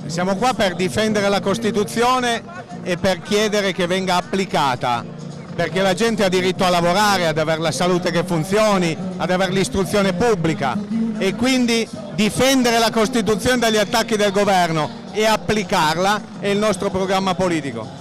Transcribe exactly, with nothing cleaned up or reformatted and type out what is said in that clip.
Siamo qua per difendere la Costituzione e per chiedere che venga applicata, perché la gente ha diritto a lavorare, ad avere la salute che funzioni, ad avere l'istruzione pubblica, e quindi difendere la Costituzione dagli attacchi del governo e applicarla è il nostro programma politico.